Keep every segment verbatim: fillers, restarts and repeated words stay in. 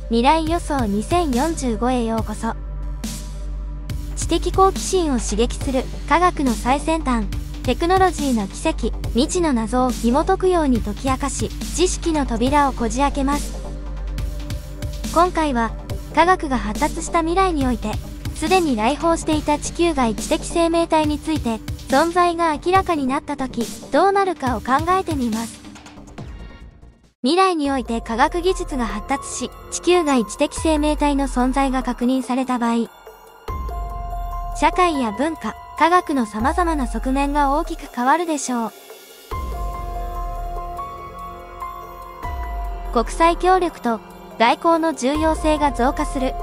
未来予想にせんよんじゅうごへようこそ。知的好奇心を刺激する科学の最先端、テクノロジーの奇跡、未知の謎を紐解くように解き明かし、知識の扉をこじ開けます。今回は、科学が発達した未来において、すでに来訪していた地球外知的生命体について、存在が明らかになったとき、どうなるかを考えてみます。未来において科学技術が発達し、地球外知的生命体の存在が確認された場合、社会や文化、科学の様々な側面が大きく変わるでしょう。国際協力と外交の重要性が増加する。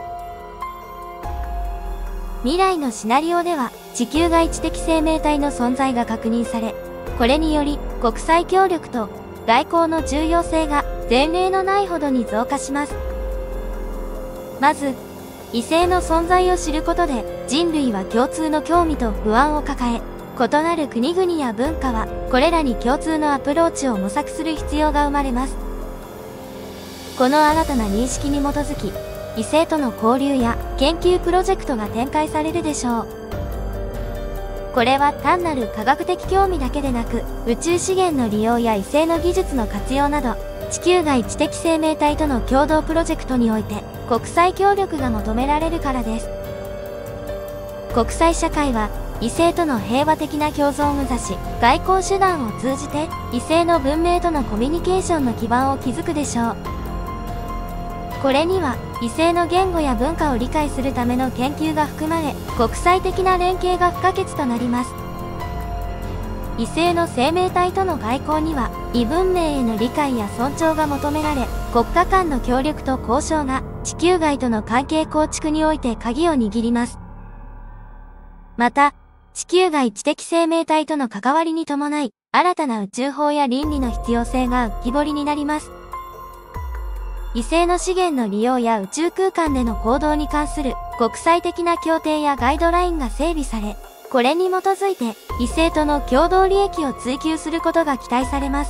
未来のシナリオでは、地球外知的生命体の存在が確認され、これにより国際協力と外交の重要性が前例のないほどに増加します。まず、異性の存在を知ることで人類は共通の興味と不安を抱え、異なる国々や文化はこれらに共通のアプローチを模索する必要が生まれます。この新たな認識に基づき、異性との交流や研究プロジェクトが展開されるでしょう。これは単なる科学的興味だけでなく、宇宙資源の利用や異性の技術の活用など、地球外知的生命体との共同プロジェクトにおいて、国際協力が求められるからです。国際社会は、異性との平和的な共存を目指し、外交手段を通じて、異性の文明とのコミュニケーションの基盤を築くでしょう。これには、異性の言語や文化を理解するための研究が含まれ、国際的な連携が不可欠となります。異性の生命体との外交には、異文明への理解や尊重が求められ、国家間の協力と交渉が地球外との関係構築において鍵を握ります。また、地球外知的生命体との関わりに伴い、新たな宇宙法や倫理の必要性が浮き彫りになります。異性の資源の利用や宇宙空間での行動に関する国際的な協定やガイドラインが整備され、これに基づいて異性との共同利益を追求することが期待されます。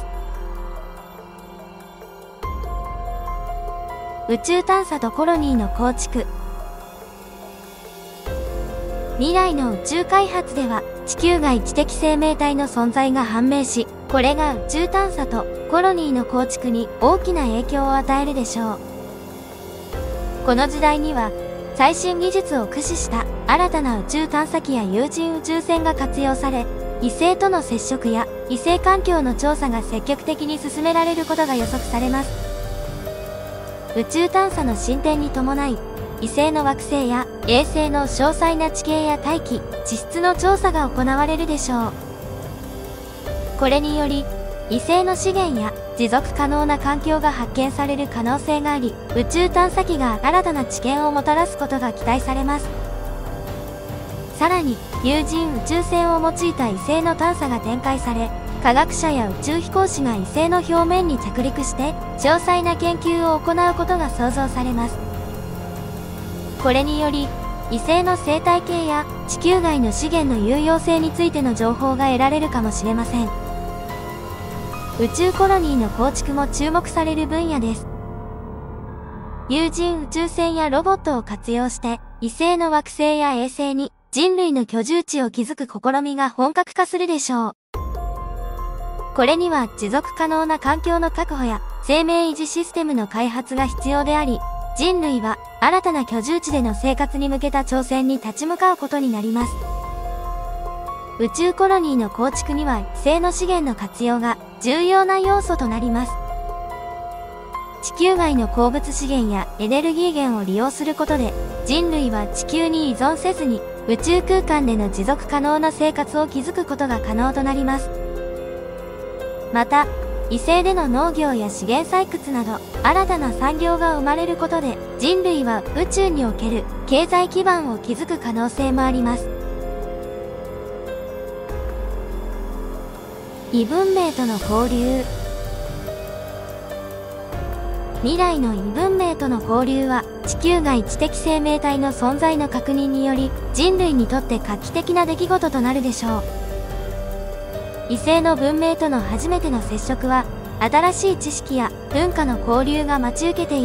宇宙探査とコロニーの構築。未来の宇宙開発では地球外知的生命体の存在が判明し、これが宇宙探査とコロニーの構築に大きな影響を与えるでしょう。この時代には最新技術を駆使した新たな宇宙探査機や有人宇宙船が活用され、異性との接触や異性環境の調査が積極的に進められることが予測されます。宇宙探査の進展に伴い、異性の惑星や衛星の詳細な地形や大気、地質の調査が行われるでしょう。これにより、異性の資源や持続可能な環境が発見される可能性があり、宇宙探査機が新たな知見をもたらすことが期待されます。さらに、有人宇宙船を用いた異性の探査が展開され、科学者や宇宙飛行士が異性の表面に着陸して、詳細な研究を行うことが想像されます。これにより、異性の生態系や地球外の資源の有用性についての情報が得られるかもしれません。宇宙コロニーの構築も注目される分野です。有人宇宙船やロボットを活用して、異性の惑星や衛星に人類の居住地を築く試みが本格化するでしょう。これには持続可能な環境の確保や生命維持システムの開発が必要であり、人類は新たな居住地での生活に向けた挑戦に立ち向かうことになります。宇宙コロニーの構築には異性の資源の活用が重要な要素となります。地球外の鉱物資源やエネルギー源を利用することで、人類は地球に依存せずに宇宙空間での持続可能な生活を築くことが可能となります。また、異星での農業や資源採掘など新たな産業が生まれることで、人類は宇宙における経済基盤を築く可能性もあります。異文明との交流。未来の異文明との交流は、地球外知的生命体の存在の確認により、人類にとって画期的な出来事となるでしょう。異性の文明との初めての接触は、新しい知識や文化の交流が待ち受けている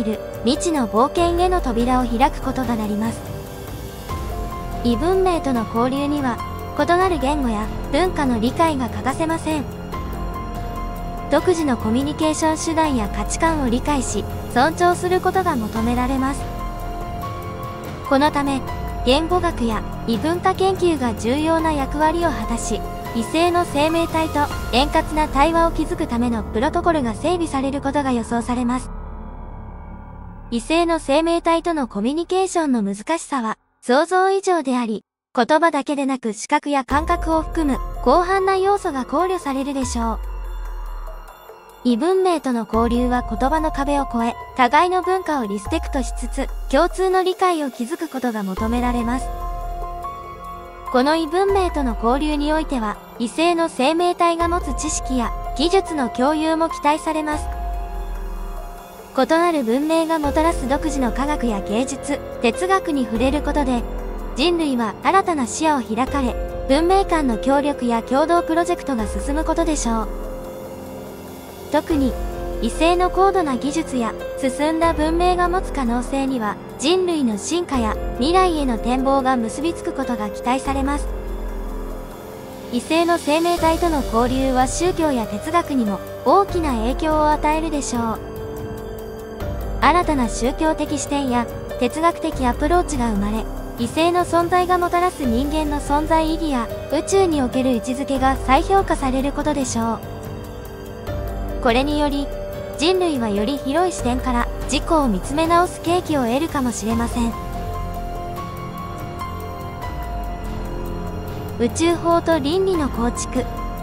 未知の冒険への扉を開くことがなります。異文明との交流には、異なる言語や文化の理解が欠かせません。独自のコミュニケーション手段や価値観を理解し、尊重することが求められます。このため、言語学や異文化研究が重要な役割を果たし、異性の生命体と円滑な対話を築くためのプロトコルが整備されることが予想されます。異性の生命体とのコミュニケーションの難しさは想像以上であり、言葉だけでなく視覚や感覚を含む広範な要素が考慮されるでしょう。異文明との交流は言葉の壁を越え、互いの文化をリスペクトしつつ、共通の理解を築くことが求められます。この異文明との交流においては、異性の生命体が持つ知識や技術の共有も期待されます。異なる文明がもたらす独自の科学や芸術、哲学に触れることで、人類は新たな視野を開かれ、文明間の協力や共同プロジェクトが進むことでしょう。特に、異性の高度な技術や進んだ文明が持つ可能性には、人類の進化や未来への展望が結びつくことが期待されます。異性の生命体との交流は宗教や哲学にも大きな影響を与えるでしょう。新たな宗教的視点や哲学的アプローチが生まれ、異性の存在がもたらす人間の存在意義や宇宙における位置づけが再評価されることでしょう。これにより、人類はより広い視点から自己を見つめ直す契機を得るかもしれません。宇宙法と倫理の構築。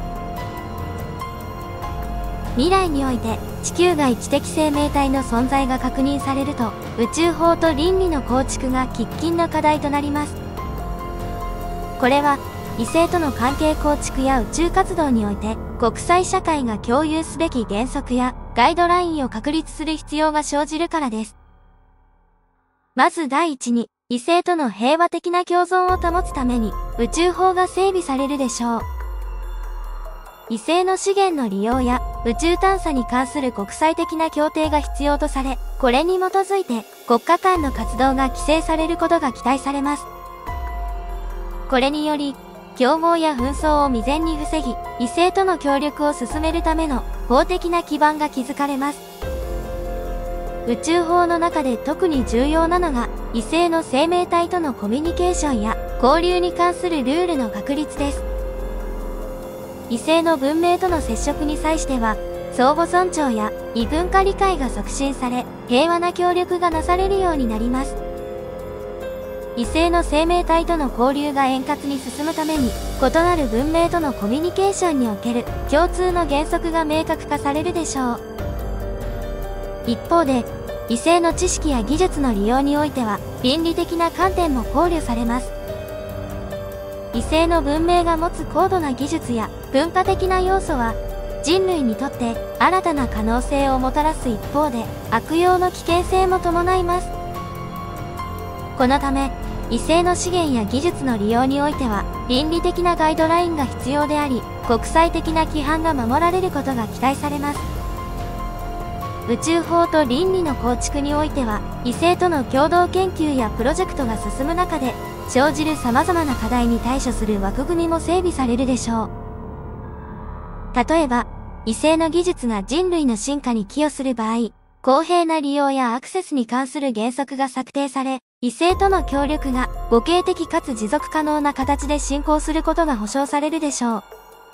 未来において地球外知的生命体の存在が確認されると、宇宙法と倫理の構築が喫緊の課題となります。これは異性との関係構築や宇宙活動において国際社会が共有すべき原則やガイドラインを確立する必要が生じるからです。まず第一に、異性との平和的な共存を保つために宇宙法が整備されるでしょう。異性の資源の利用や宇宙探査に関する国際的な協定が必要とされ、これに基づいて国家間の活動が規制されることが期待されます。これにより、競合や紛争を未然に防ぎ、異性との協力を進めるための法的な基盤が築かれます。宇宙法の中で特に重要なのが、異性の生命体とのコミュニケーションや交流に関するルールの確立です。異性の文明との接触に際しては、相互尊重や異文化理解が促進され、平和な協力がなされるようになります。異性の生命体との交流が円滑に進むために、異なる文明とのコミュニケーションにおける共通の原則が明確化されるでしょう。一方で、異性の知識や技術の利用においては、倫理的な観点も考慮されます。異性の文明が持つ高度な技術や文化的な要素は、人類にとって新たな可能性をもたらす一方で、悪用の危険性も伴います。このため、異性の資源や技術の利用においては、倫理的なガイドラインが必要であり、国際的な規範が守られることが期待されます。宇宙法と倫理の構築においては、異性との共同研究やプロジェクトが進む中で、生じる様々な課題に対処する枠組みも整備されるでしょう。例えば、異性の技術が人類の進化に寄与する場合、公平な利用やアクセスに関する原則が策定され、異性との協力が互恵的かつ持続可能な形で進行することが保証されるでしょう。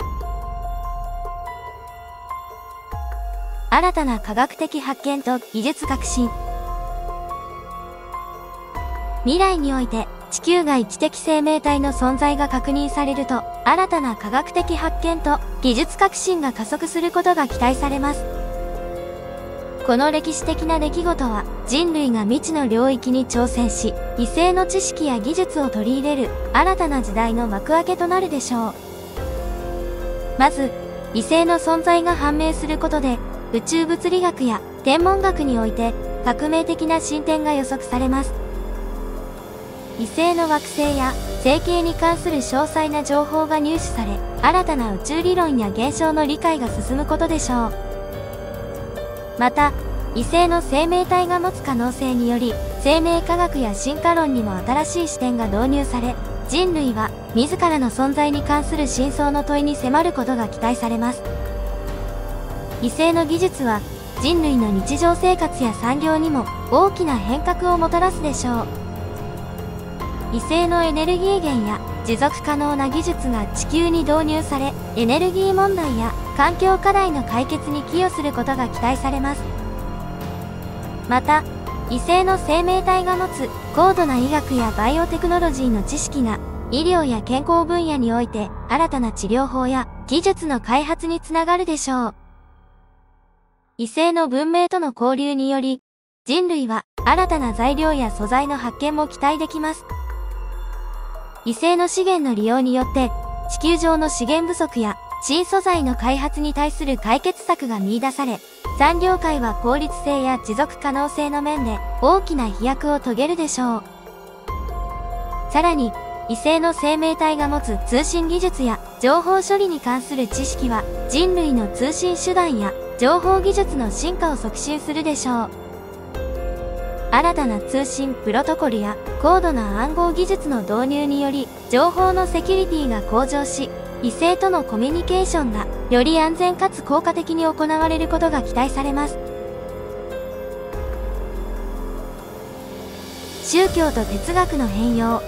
新たな科学的発見と技術革新。未来において地球外知的生命体の存在が確認されると、新たな科学的発見と技術革新が加速することが期待されます。この歴史的な出来事は、人類が未知の領域に挑戦し、異性の知識や技術を取り入れる新たな時代の幕開けとなるでしょう。まず、異性の存在が判明することで、宇宙物理学や天文学において革命的な進展が予測されます。異性の惑星や星系に関する詳細な情報が入手され、新たな宇宙理論や現象の理解が進むことでしょう。また、 異性の生命体が持つ可能性により、生命科学や進化論にも新しい視点が導入され、人類は自らの存在に関する真相の問いに迫ることが期待されます。異性の技術は人類の日常生活や産業にも大きな変革をもたらすでしょう。異性のエネルギー源や持続可能な技術が地球に導入され、エネルギー問題や環境課題の解決に寄与することが期待されます。また、異性の生命体が持つ高度な医学やバイオテクノロジーの知識が医療や健康分野において新たな治療法や技術の開発につながるでしょう。異性の文明との交流により、人類は新たな材料や素材の発見も期待できます。異性の資源の利用によって地球上の資源不足や新素材の開発に対する解決策が見出され、産業界は効率性や持続可能性の面で大きな飛躍を遂げるでしょう。さらに、異性の生命体が持つ通信技術や情報処理に関する知識は人類の通信手段や情報技術の進化を促進するでしょう。新たな通信プロトコルや高度な暗号技術の導入により情報のセキュリティが向上し、異性とのコミュニケーションがより安全かつ効果的に行われることが期待されます。宗教と哲学の変容。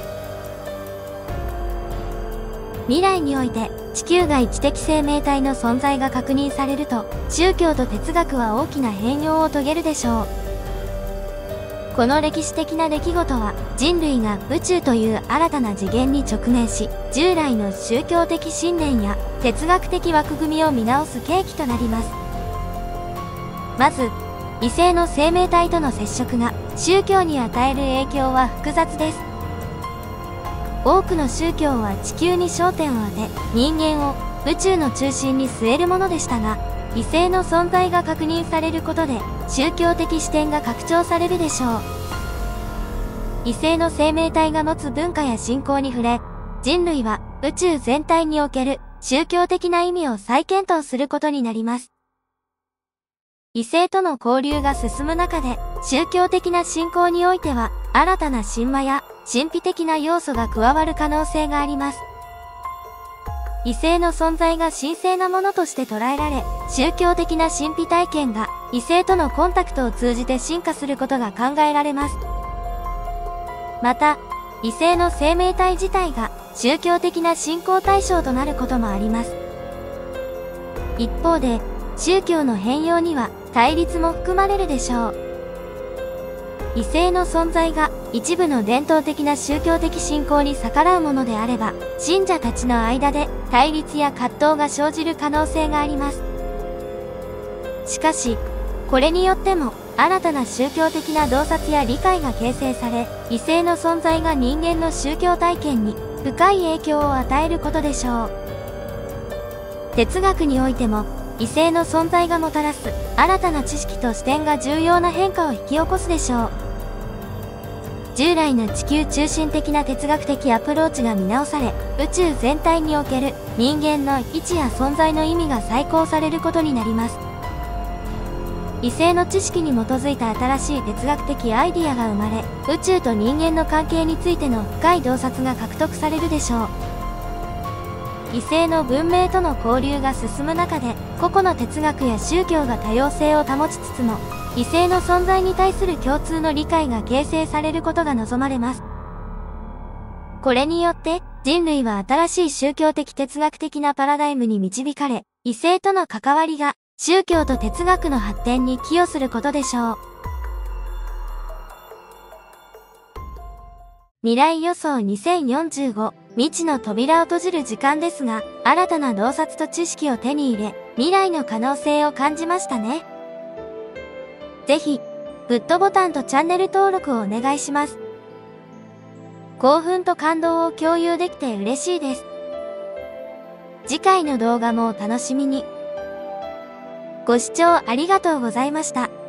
未来において地球外知的生命体の存在が確認されると、宗教と哲学は大きな変容を遂げるでしょう。この歴史的な出来事は人類が宇宙という新たな次元に直面し、従来の宗教的信念や哲学的枠組みを見直す契機となります。まず、異性の生命体との接触が宗教に与える影響は複雑です。多くの宗教は地球に焦点を当て、人間を宇宙の中心に据えるものでしたが、異性の存在が確認されることで宗教的視点が拡張されるでしょう。異性の生命体が持つ文化や信仰に触れ、人類は宇宙全体における宗教的な意味を再検討することになります。異性との交流が進む中で、宗教的な信仰においては新たな神話や神秘的な要素が加わる可能性があります。異性の存在が神聖なものとして捉えられ、宗教的な神秘体験が異性とのコンタクトを通じて進化することが考えられます。また、異性の生命体自体が宗教的な信仰対象となることもあります。一方で、宗教の変容には対立も含まれるでしょう。異性の存在が一部の伝統的な宗教的信仰に逆らうものであれば、信者たちの間で対立や葛藤が生じる可能性があります。しかし、これによっても新たな宗教的な洞察や理解が形成され、異性の存在が人間の宗教体験に深い影響を与えることでしょう。哲学においても、異性の存在がもたらす新たな知識と視点が重要な変化を引き起こすでしょう。従来の地球中心的な哲学的アプローチが見直され、宇宙全体における人間の位置や存在の意味が再考されることになります。異性の知識に基づいた新しい哲学的アイディアが生まれ、宇宙と人間の関係についての深い洞察が獲得されるでしょう。異性の文明との交流が進む中で、個々の哲学や宗教が多様性を保ちつつも、異性の存在に対する共通の理解が形成されることが望まれます。これによって、人類は新しい宗教的哲学的なパラダイムに導かれ、異性との関わりが宗教と哲学の発展に寄与することでしょう。未来予想にせんよんじゅうご、未知の扉を閉じる時間ですが、新たな洞察と知識を手に入れ、未来の可能性を感じましたね。ぜひ、グッドボタンとチャンネル登録をお願いします。興奮と感動を共有できて嬉しいです。次回の動画もお楽しみに。ご視聴ありがとうございました。